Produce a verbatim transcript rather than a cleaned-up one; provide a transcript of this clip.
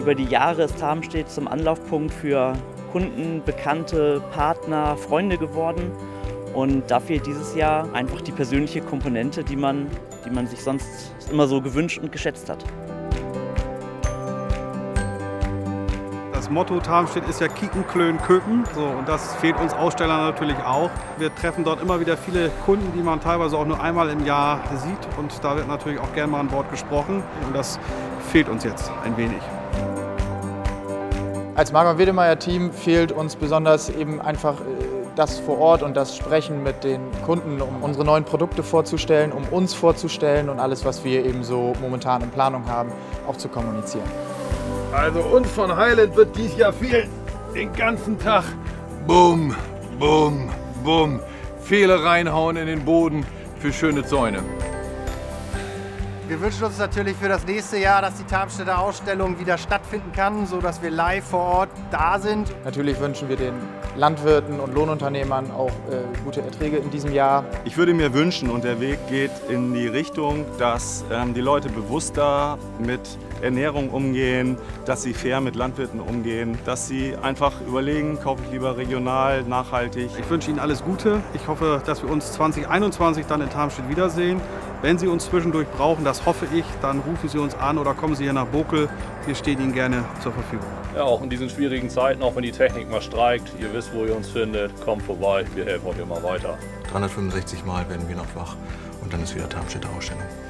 Über die Jahre ist Tarmstedt zum Anlaufpunkt für Kunden, Bekannte, Partner, Freunde geworden. Und da fehlt dieses Jahr einfach die persönliche Komponente, die man, die man sich sonst immer so gewünscht und geschätzt hat. Das Motto Tarmstedt ist ja Kieken, Klönen, Köpen. So, und das fehlt uns Ausstellern natürlich auch. Wir treffen dort immer wieder viele Kunden, die man teilweise auch nur einmal im Jahr sieht. Und da wird natürlich auch gerne mal ein Wort gesprochen. Und das fehlt uns jetzt ein wenig. Als Markmann-Wedemeyer-Team fehlt uns besonders eben einfach das vor Ort und das Sprechen mit den Kunden, um unsere neuen Produkte vorzustellen, um uns vorzustellen und alles, was wir eben so momentan in Planung haben, auch zu kommunizieren. Also uns von Highland wird dies Jahr fehlen. Den ganzen Tag. Bumm, bumm, bumm. Pfähle reinhauen in den Boden für schöne Zäune. Wir wünschen uns natürlich für das nächste Jahr, dass die Tarmstedter Ausstellung wieder stattfinden kann, sodass wir live vor Ort da sind. Natürlich wünschen wir den Landwirten und Lohnunternehmern auch äh, gute Erträge in diesem Jahr. Ich würde mir wünschen, und der Weg geht in die Richtung, dass ähm, die Leute bewusster mit Ernährung umgehen, dass sie fair mit Landwirten umgehen, dass sie einfach überlegen, kaufe ich lieber regional, nachhaltig. Ich wünsche Ihnen alles Gute. Ich hoffe, dass wir uns zwanzig einundzwanzig dann in Tarmstedt wiedersehen. Wenn Sie uns zwischendurch brauchen, das hoffe ich, dann rufen Sie uns an oder kommen Sie hier nach Bokel. Wir stehen Ihnen gerne zur Verfügung. Ja, auch in diesen schwierigen Zeiten, auch wenn die Technik mal streikt, ihr wisst, wo ihr uns findet, kommt vorbei, wir helfen euch immer weiter. dreihundertfünfundsechzig Mal werden wir noch wach und dann ist wieder Tarmstedter Ausstellung.